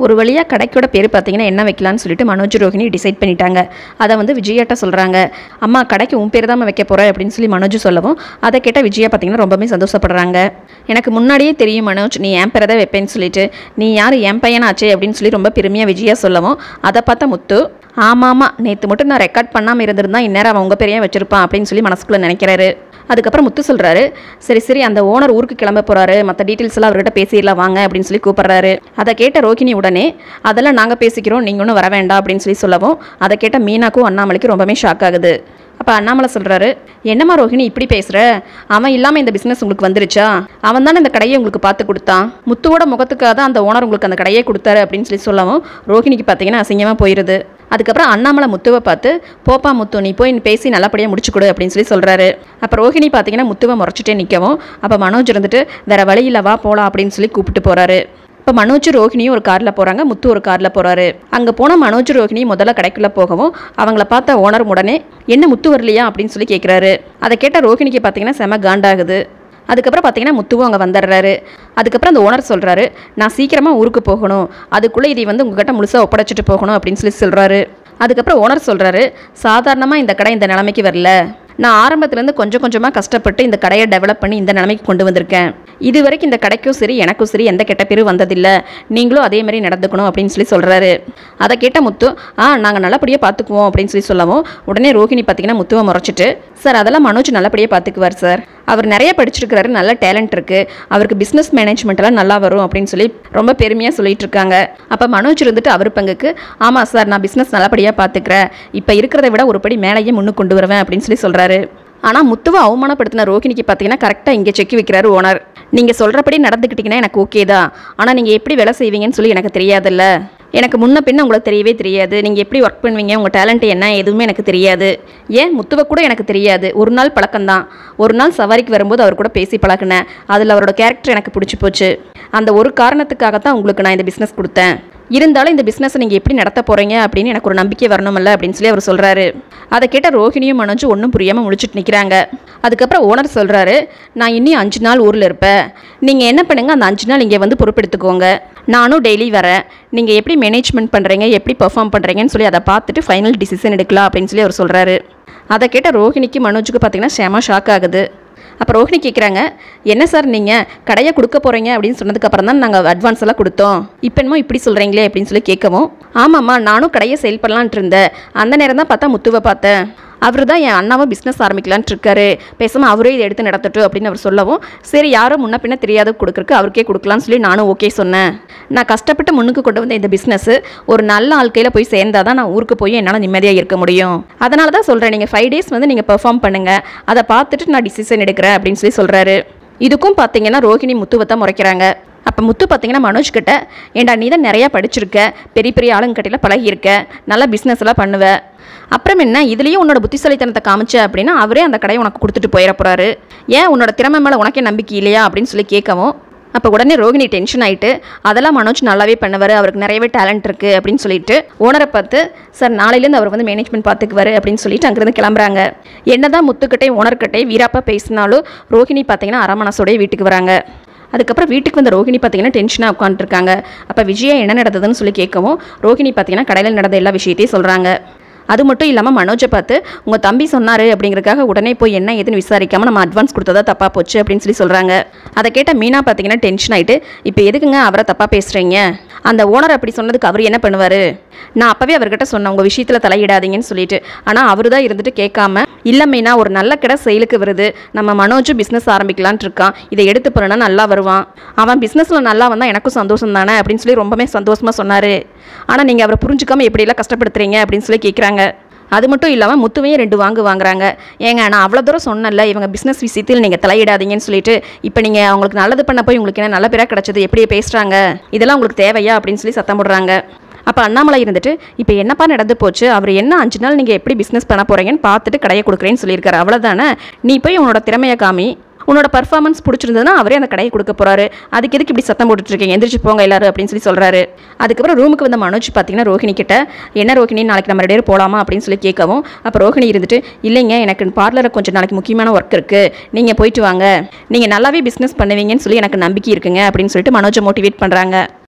ஒரு வழியாக கடைக்கோட பேர் பார்த்தீங்கன்னா என்ன வைக்கலான்னு சொல்லிட்டு மனோஜ் ரோஹிணி டிசைட் பண்ணிட்டாங்க. அதை வந்து விஜயாட்ட சொல்கிறாங்க. அம்மா கடைக்கு உன் பேர் தான் வைக்க போகிற அப்படின்னு சொல்லி மனோஜ் சொல்லவும் அதை கேட்டால் விஜயா பார்த்தீங்கன்னா ரொம்பவே சந்தோஷப்படுறாங்க. எனக்கு முன்னாடியே தெரியும் மனோஜ் நீ என் பேரை தான் வைப்பேன்னு சொல்லிட்டு, நீ யார் என் பையனாச்சே அப்படின்னு சொல்லி ரொம்ப பெருமையாக விஜயா சொல்லவும் அதை பார்த்த முத்து ஆமாம் நேற்று மட்டும் நான் ரெக்கார்ட் பண்ணாமல் இருந்திருந்தா இந்நேரம் அவன் உங்கள் பேரையே வச்சிருப்பான் அப்படின்னு சொல்லி மனசுக்குள்ளே நினைக்கிறாரு. அதுக்கப்புறம் முத்து சொல்கிறாரு, சரி அந்த ஓனர் ஊருக்கு கிளம்ப போகிறாரு, மற்ற டீட்டெயில்ஸ் எல்லாம் அவர்கிட்ட பேசிடலாம் வாங்க அப்படின்னு சொல்லி கூப்பிட்றாரு. அதை கேட்ட ரோஹிணி உடனே அதெல்லாம் நாங்கள் பேசிக்கிறோம், நீங்கள் ஒன்றும் வர வேண்டாம் அப்படின்னு சொல்லி சொல்லவும் அதை கேட்ட மீனாக்கும் அண்ணாமலைக்கும் ரொம்பவே ஷாக் ஆகுது. அப்போ அண்ணாமலை சொல்கிறாரு, என்னம்மா ரோஹிணி இப்படி பேசுகிற, அவன் இல்லாமல் இந்த பிஸ்னஸ் உங்களுக்கு வந்துருச்சா, அவன் தானே இந்த கடையை உங்களுக்கு பார்த்து கொடுத்தான், முத்துவோட முகத்துக்காக தான் அந்த ஓனர் உங்களுக்கு அந்த கடையை கொடுத்தாரு அப்படின்னு சொல்லி சொல்லவும் ரோஹிணிக்கு பார்த்தீங்கன்னா அசிங்கமாக போயிடுது. அதுக்கப்புறம் அண்ணாமலை முத்துவை பார்த்து போப்பா முத்து நீ போய் பேசி நல்லபடியாக முடிச்சு கொடு அப்படின்னு சொல்லி சொல்கிறாரு. அப்போ ரோஹிணி பார்த்தீங்கன்னா முத்துவை முறைச்சிட்டே நிற்கவும் அப்போ மனோஜ் இருந்துட்டு வேறு வழியில் வா போகலாம் அப்படின்னு சொல்லி கூப்பிட்டு போகிறாரு. இப்போ மனோஜ் ரோஹிணியும் ஒரு காரில் போகிறாங்க, முத்து ஒரு காரில் போகிறாரு. அங்கே போன மனோஜ் ரோஹிணி முதல்ல கடைக்குள்ளே போகவும் அவங்கள பார்த்த ஓனர் உடனே என்ன முத்து வரலையா அப்படின்னு சொல்லி கேட்குறாரு. அதை கேட்ட ரோஹிணிக்கு பார்த்தீங்கன்னா செம காண்டாகுது. அதுக்கப்புறம் பார்த்தீங்கன்னா முத்துவும் அங்கே வந்துடுறாரு. அதுக்கப்புறம் அந்த ஓனர் சொல்கிறாரு, நான் சீக்கிரமாக ஊருக்கு போகணும், அதுக்குள்ளே இதை வந்து உங்கள்கிட்ட முழுசாக ஒப்படைச்சிட்டு போகணும் அப்படின்னு சொல்லி சொல்கிறாரு. அதுக்கப்புறம் ஓனர் சொல்கிறாரு, சாதாரணமாக இந்த கடை இந்த நிலைமைக்கு வரல, நான் ஆரம்பத்துலேருந்து கொஞ்சம் கொஞ்சமாக கஷ்டப்பட்டு இந்த கடையை டெவலப் பண்ணி இந்த நிலைமைக்கு கொண்டு வந்திருக்கேன். இது வரைக்கும் இந்த கடைக்கும் சரி எனக்கும் சரி எந்த கெட்ட பேரும் வந்ததில்லை, நீங்களும் அதே மாதிரி நடந்துக்கணும் அப்படின்னு சொல்லி சொல்கிறாரு. அதை கேட்ட முத்து நாங்கள் நல்லபடியாக பார்த்துக்குவோம் அப்படின்னு சொல்லி சொல்லவும் உடனே ரோஹிணி பார்த்தீங்கன்னா முத்துவை முறைச்சிட்டு, சார் அதெல்லாம் மனோஜ் நல்லபடியாக பார்த்துக்குவார் சார், அவர் நிறைய படிச்சிருக்கிறாரு, நல்ல டேலண்ட் இருக்குது, அவருக்கு பிஸ்னஸ் மேனேஜ்மெண்ட்டெல்லாம் நல்லா வரும் அப்படின்னு சொல்லி ரொம்ப பெருமையாக சொல்லிட்டு இருக்காங்க. அப்போ மனோஜ் இருந்துட்டு அவர் பங்குக்கு, ஆமாம் சார் நான் பிஸ்னஸ் நல்லபடியாக பார்த்துக்கிறேன், இப்போ இருக்கிறத விட ஒரு படி மேலேயே முன்னுக்கு கொண்டு வருவேன் அப்படின்னு சொல்லி சொல்கிறாரு. ஆனால் முத்துவை அவமானப்படுத்தின ரோஹிணிக்கு பார்த்தீங்கன்னா கரெக்டாக இங்கே செக் வைக்கிறாரு ஓனர். நீங்கள் சொல்கிறபடி நடந்துக்கிட்டிங்கன்னா எனக்கு ஓகே தான், ஆனால் நீங்கள் எப்படி வேலை செய்வீங்கன்னு சொல்லி எனக்கு தெரியாதுல்ல, எனக்கு முன்ன பின்ன உங்களுக்கு தெரியவே தெரியாது, நீங்கள் எப்படி ஒர்க் பண்ணுவீங்க, உங்கள் டேலண்ட் என்ன எதுவுமே எனக்கு தெரியாது, ஏன் முத்துவை கூட எனக்கு தெரியாது, ஒரு நாள் பழக்கம்தான், ஒரு நாள் சவாரிக்கு வரும்போது அவர் கூட பேசி பழகினேன், அதில் அவரோட கேரக்டர் எனக்கு பிடிச்சி போச்சு, அந்த ஒரு காரணத்துக்காகத்தான் உங்களுக்கு நான் இந்த பிஸ்னஸ் கொடுத்தேன், இருந்தாலும் இந்த பிஸ்னஸை நீங்கள் எப்படி நடத்த போகிறீங்க அப்படின்னு எனக்கு ஒரு நம்பிக்கை வரணுமில்ல அப்படின்னு சொல்லி அவர் சொல்கிறாரு. அதை கேட்ட ரோஹிணியும் மனோஜ் ஒன்றும் புரியாமல் முடிச்சுட்டு நிற்கிறாங்க. அதுக்கப்புறம் ஓனர் சொல்கிறாரு, நான் இன்னும் 5 நாள் ஊரில் இருப்பேன், நீங்கள் என்ன பண்ணுங்கள் அந்த 5 நாள் இங்கே வந்து பொறுப்பெடுத்துக்கோங்க, நானும் டெய்லி வரேன், நீங்கள் எப்படி மேனேஜ்மெண்ட் பண்ணுறீங்க எப்படி பெர்ஃபார்ம் பண்ணுறீங்கன்னு சொல்லி அதை பார்த்துட்டு ஃபைனல் டிசிஷன் எடுக்கலாம் அப்படின்னு சொல்லி அவர் சொல்கிறாரு. அதை கேட்ட ரோஹிணிக்கு மனோஜுக்கு பார்த்தீங்கன்னா செம ஷாக் ஆகுது. அப்போ ரோஹிணி கேட்குறாங்க, என்ன சார் நீங்கள் கடையை கொடுக்க போகிறீங்க அப்படின்னு சொன்னதுக்கப்புறம் தான் நாங்கள் அட்வான்ஸ் எல்லாம் கொடுத்தோம், இப்போ என்னமோ இப்படி சொல்கிறீங்களே அப்படின்னு சொல்லி கேட்கவும், ஆமாம்மா நானும் கடையை சேல் பண்ணலான்ட்டு இருந்தேன், அந்த நேரம் தான் பார்த்தா முத்துவை பார்த்தேன், அவர் தான் என் அண்ணாவை பிஸ்னஸ் ஆரம்பிக்கலான்ட்டு இருக்காரு, பேசாமல் அவரே இதை எடுத்து நடத்தட்டும் அப்படின்னு அவர் சொல்லவும், சரி யாரும் முன்ன பின்ன தெரியாத கொடுக்குறக்கு அவருக்கே கொடுக்கலான்னு சொல்லி நானும் ஓகே சொன்னேன், நான் கஷ்டப்பட்டு முன்னுக்கு கொண்டு வந்த இந்த பிஸ்னஸ் ஒரு நல்ல ஆள்கையில் போய் சேர்ந்தால் தான் நான் ஊருக்கு போய் என்னால் நிம்மதியாக இருக்க முடியும், அதனால தான் சொல்கிறேன் நீங்கள் 5 days வந்து நீங்கள் பெர்ஃபார்ம் பண்ணுங்கள், அதை பார்த்துட்டு நான் டிசிஷன் எடுக்கிறேன் அப்படின்னு சொல்லி சொல்கிறாரு. இதுக்கும் பார்த்தீங்கன்னா ரோஹிணி முத்துவை தான் முறைக்கிறாங்க. அப்போ முத்து பார்த்தீங்கன்னா மனோஜ் கிட்ட, ஏண்டா நீ தான் நிறையா படிச்சிருக்க, பெரிய பெரிய ஆளுங்கட்டையில் பழகியிருக்க, நல்லா பிஸ்னஸ் எல்லாம் பண்ணுவேன், அப்புறம் என்ன இதுலேயும் உன்னோட புத்திசாலித்தனத்தை காமிச்ச அப்படின்னா அவரே அந்த கடையை உனக்கு கொடுத்துட்டு போயிட போகிறாரு, ஏன் உன்னோட திறமை மேலே உனக்கே நம்பிக்கை இல்லையா அப்படின்னு சொல்லி கேட்கவும், அப்போ உடனே ரோஹிணி டென்ஷன் ஆகிட்டு, அதெல்லாம் மனோஜ் நல்லாவே பண்ணுவார், அவருக்கு நிறையவே டேலண்ட் இருக்குது அப்படின்னு சொல்லிட்டு ஓனரை பார்த்து, சார் நாளையிலேருந்து அவர் வந்து மேனேஜ்மெண்ட் பார்த்துக்குவார் அப்படின்னு சொல்லிட்டு அங்கேருந்து கிளம்புறாங்க. என்னதான் முத்துக்கிட்டே ஓனர்கிட்டே வீராப்பா பேசினாலும் ரோஹிணி பார்த்தீங்கன்னா அரமனசோடைய வீட்டுக்கு வராங்க. அதுக்கப்புறம் வீட்டுக்கு வந்த ரோஹிணி பார்த்தீங்கன்னா டென்ஷனாக உட்காந்துருக்காங்க. அப்போ விஜயா என்ன நடந்ததுன்னு சொல்லி கேட்கவும் ரோஹிணி பார்த்தீங்கன்னா கடையில் நடந்த எல்லா விஷயத்தையும் சொல்கிறாங்க. அது மட்டும் இல்லாமல் மனோஜை பார்த்து, உங்கள் தம்பி சொன்னார் அப்படிங்கிறதுக்காக உடனே போய் என்ன ஏதுன்னு விசாரிக்காமல் நம்ம அட்வான்ஸ் கொடுத்ததா தப்பாக போச்சு அப்படின்னு சொல்லி சொல்கிறாங்க. அதை கேட்ட மீனா பார்த்தீங்கன்னா டென்ஷன் ஆகிட்டு, இப்போ எதுக்குங்க அவரை தப்பாக பேசுகிறீங்க, அந்த ஓனர் அப்படி சொன்னதுக்கு அவர் என்ன பண்ணுவார், நான் அப்போவே அவர்கிட்ட சொன்னேன் உங்கள் விஷயத்தில் தலையிடாதீங்கன்னு சொல்லிட்டு, ஆனால் அவர் தான் இருந்துட்டு கேட்காம, இல்லை மீனா ஒரு நல்ல கடை செயலுக்கு வருது, நம்ம மனோஜும் பிஸ்னஸ் ஆரம்பிக்கலான்ட்டு இருக்கான், இதை எடுத்து போனா நல்லா வருவான், அவன் பிஸ்னஸில் நல்லா வந்தால் எனக்கும் சந்தோஷம் தானே அப்படின்னு சொல்லி ரொம்பவே சந்தோஷமாக சொன்னார், ஆனால் நீங்கள் அவரை புரிஞ்சுக்காமல் எப்படியெல்லாம் கஷ்டப்படுத்துறீங்க அப்படின்னு சொல்லி கேட்குறாங்க. அது மட்டும் இல்லாமல் முத்துவையும் 2 வாங்குறாங்க. ஏங்க நான் அவ்வளோ தூரம் சொன்னல இவங்க பிஸ்னஸ் விஷயத்தில் நீங்கள் தலையிடாதீங்கன்னு சொல்லிட்டு, இப்போ நீங்கள் அவங்களுக்கு நல்லது பண்ண போய் உங்களுக்கு என்ன நல்ல பேராக கிடச்சது, எப்படி பேசுகிறாங்க, இதெல்லாம் உங்களுக்கு தேவையா அப்படின்னு சொல்லி சத்தம் போடுறாங்க. அப்போ அண்ணாமலை இருந்துட்டு, இப்போ என்னப்பா நடந்து போச்சு, அவர் என்ன 5 நாள் நீங்கள் எப்படி பிஸ்னஸ் பண்ண போகிறீங்கன்னு பார்த்துட்டு கடையை கொடுக்குறேன்னு சொல்லியிருக்காரு, அவ்வளோதானே, நீ போய் உன்னோட திறமையை காமி, உன்னோட பர்ஃபார்மன்ஸ் பிடிச்சிருந்ததுன்னா அவரே அந்த கடையை கொடுக்க போகிறாரு, அதுக்கு எதுக்கு இப்படி சத்தம் போட்டுட்ருக்கீங்க, எந்திரிச்சு போங்க எல்லாரும் அப்படின்னு சொல்லி சொல்கிறாரு. அதுக்கப்புறம் ரூமுக்கு வந்த மனோஜ் பார்த்தீங்கன்னா ரோஹிணி கிட்ட, என்ன ரோஹிணி நாளைக்கு நம்ம 2 பேரும் போகலாமா அப்படின்னு சொல்லி கேட்கவும், அப்போ ரோஹிணி இருந்துட்டு, இல்லைங்க எனக்கு பார்லரில் கொஞ்சம் நாளைக்கு முக்கியமான ஒர்க் இருக்குது, நீங்கள் போயிட்டு வாங்க, நீங்கள் நல்லாவே பிஸ்னஸ் பண்ணுவீங்கன்னு சொல்லி எனக்கு நம்பிக்கை இருக்குங்க அப்படின்னு சொல்லிட்டு மனோஜை மோட்டிவேட் பண்ணுறாங்க.